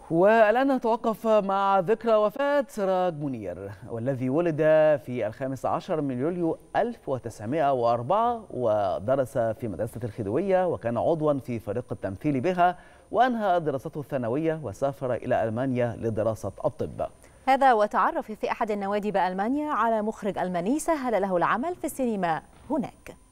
والآن نتوقف مع ذكرى وفاة سراج منير، والذي ولد في 15 من يوليو 1904 ودرس في مدرسة الخديوية، وكان عضوا في فريق التمثيل بها، وأنهى دراسته الثانوية وسافر إلى ألمانيا لدراسة الطب. هذا وتعرف في أحد النوادي بألمانيا على مخرج ألماني سهل له العمل في السينما هناك.